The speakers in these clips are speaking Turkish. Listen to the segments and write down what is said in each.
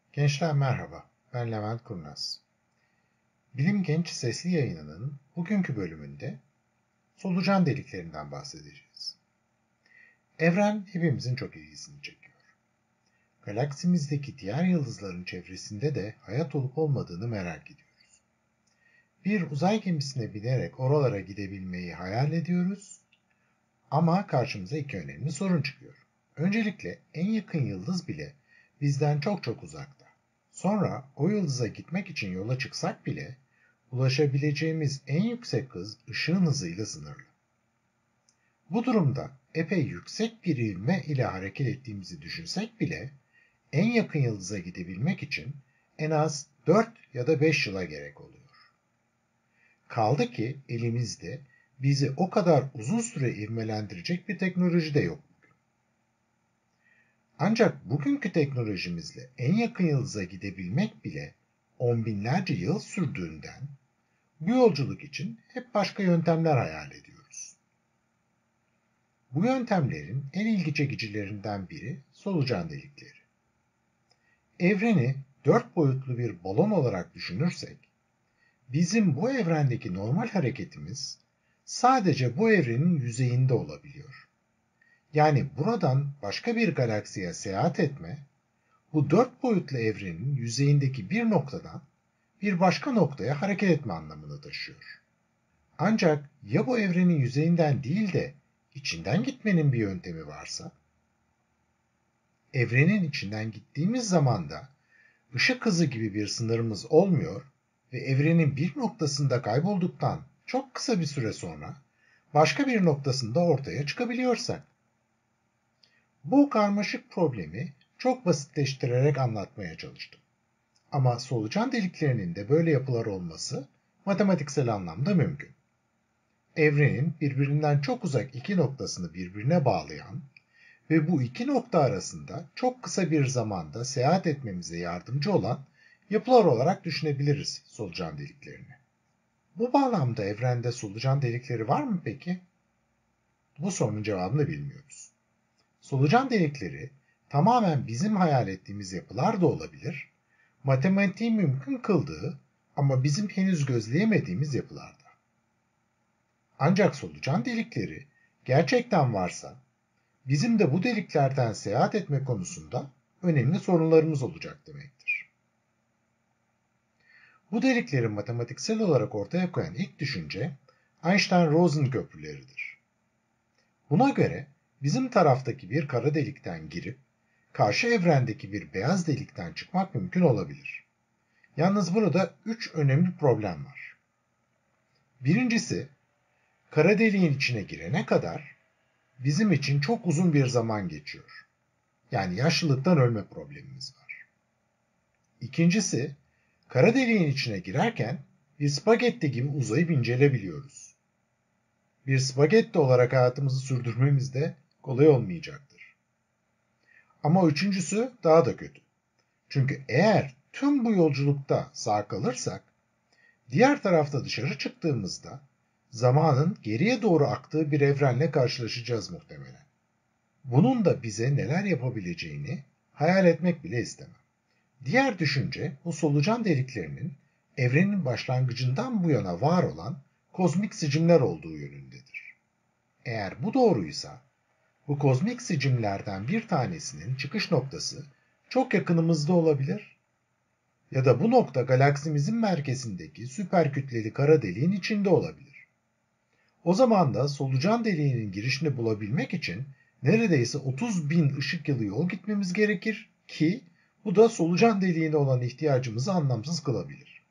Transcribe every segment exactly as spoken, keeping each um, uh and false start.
Gençler merhaba, ben Levent Kurnaz. Bilim Genç Sesli Yayını'nın bugünkü bölümünde solucan deliklerinden bahsedeceğiz. Evren hepimizin çok ilgisini çekiyor. Galaksimizdeki diğer yıldızların çevresinde de hayat olup olmadığını merak ediyoruz. Bir uzay gemisine binerek oralara gidebilmeyi hayal ediyoruz ama karşımıza iki önemli sorun çıkıyor. Öncelikle en yakın yıldız bile bizden çok çok uzakta. Sonra o yıldıza gitmek için yola çıksak bile ulaşabileceğimiz en yüksek hız ışığın hızıyla sınırlı. Bu durumda epey yüksek bir ivme ile hareket ettiğimizi düşünsek bile en yakın yıldıza gidebilmek için en az dört ya da beş yıla gerek oluyor. Kaldı ki elimizde bizi o kadar uzun süre ivmelendirecek bir teknoloji de yok. Ancak bugünkü teknolojimizle en yakın yıldıza gidebilmek bile on binlerce yıl sürdüğünden bu yolculuk için hep başka yöntemler hayal ediyoruz. Bu yöntemlerin en ilgi çekicilerinden biri solucan delikleri. Evreni dört boyutlu bir balon olarak düşünürsek, bizim bu evrendeki normal hareketimiz sadece bu evrenin yüzeyinde olabiliyor. Yani buradan başka bir galaksiye seyahat etme, bu dört boyutlu evrenin yüzeyindeki bir noktadan bir başka noktaya hareket etme anlamını taşıyor. Ancak ya bu evrenin yüzeyinden değil de içinden gitmenin bir yöntemi varsa? Evrenin içinden gittiğimiz zaman da ışık hızı gibi bir sınırımız olmuyor ve evrenin bir noktasında kaybolduktan çok kısa bir süre sonra başka bir noktasında ortaya çıkabiliyorsak. Bu karmaşık problemi çok basitleştirerek anlatmaya çalıştım. Ama solucan deliklerinin de böyle yapılar olması matematiksel anlamda mümkün. Evrenin birbirinden çok uzak iki noktasını birbirine bağlayan ve bu iki nokta arasında çok kısa bir zamanda seyahat etmemize yardımcı olan yapılar olarak düşünebiliriz solucan deliklerini. Bu bağlamda evrende solucan delikleri var mı peki? Bu sorunun cevabını bilmiyoruz. Solucan delikleri tamamen bizim hayal ettiğimiz yapılar da olabilir, matematiğin mümkün kıldığı ama bizim henüz gözleyemediğimiz yapılarda. Ancak solucan delikleri gerçekten varsa, bizim de bu deliklerden seyahat etme konusunda önemli sorunlarımız olacak demektir. Bu delikleri matematiksel olarak ortaya koyan ilk düşünce Einstein-Rosen köprüleridir. Buna göre bizim taraftaki bir kara delikten girip karşı evrendeki bir beyaz delikten çıkmak mümkün olabilir. Yalnız burada üç önemli problem var. Birincisi, kara deliğin içine girene kadar bizim için çok uzun bir zaman geçiyor. Yani yaşlılıktan ölme problemimiz var. İkincisi, kara deliğin içine girerken bir spagetti gibi uzayıp incelebiliyoruz. Bir spagetti olarak hayatımızı sürdürmemiz de kolay olmayacaktır. Ama üçüncüsü daha da kötü. Çünkü eğer tüm bu yolculukta sağ kalırsak, diğer tarafta dışarı çıktığımızda zamanın geriye doğru aktığı bir evrenle karşılaşacağız muhtemelen. Bunun da bize neler yapabileceğini hayal etmek bile istemem. Diğer düşünce bu solucan deliklerinin evrenin başlangıcından bu yana var olan kozmik sicimler olduğu yönündedir. Eğer bu doğruysa, bu kozmik sicimlerden bir tanesinin çıkış noktası çok yakınımızda olabilir ya da bu nokta galaksimizin merkezindeki süper kütleli kara deliğin içinde olabilir. O zaman da solucan deliğinin girişini bulabilmek için neredeyse otuz bin ışık yılı yol gitmemiz gerekir ki bu da solucan deliğine olan ihtiyacımızı anlamsız kılabilir.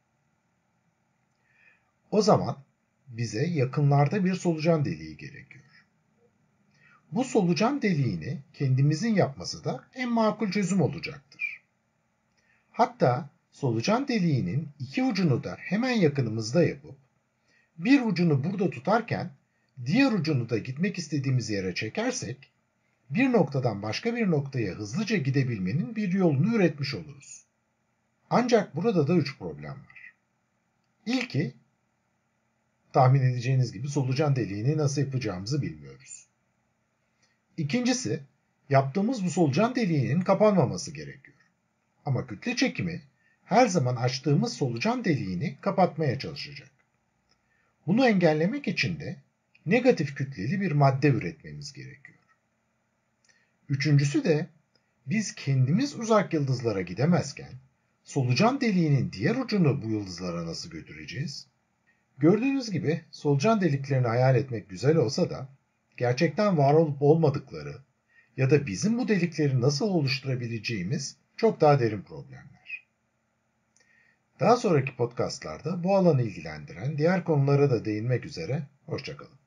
O zaman bize yakınlarda bir solucan deliği gerekiyor. Bu solucan deliğini kendimizin yapması da en makul çözüm olacaktır. Hatta solucan deliğinin iki ucunu da hemen yakınımızda yapıp, bir ucunu burada tutarken diğer ucunu da gitmek istediğimiz yere çekersek, bir noktadan başka bir noktaya hızlıca gidebilmenin bir yolunu üretmiş oluruz. Ancak burada da üç problem var. İlki, tahmin edeceğiniz gibi solucan deliğini nasıl yapacağımızı bilmiyoruz. İkincisi, yaptığımız bu solucan deliğinin kapanmaması gerekiyor. Ama kütle çekimi her zaman açtığımız solucan deliğini kapatmaya çalışacak. Bunu engellemek için de negatif kütleli bir madde üretmemiz gerekiyor. Üçüncüsü de biz kendimiz uzak yıldızlara gidemezken solucan deliğinin diğer ucunu bu yıldızlara nasıl götüreceğiz? Gördüğünüz gibi solucan deliklerini hayal etmek güzel olsa da gerçekten var olup olmadıkları ya da bizim bu delikleri nasıl oluşturabileceğimiz çok daha derin problemler. Daha sonraki podcastlarda bu alanı ilgilendiren diğer konulara da değinmek üzere, hoşça kalın.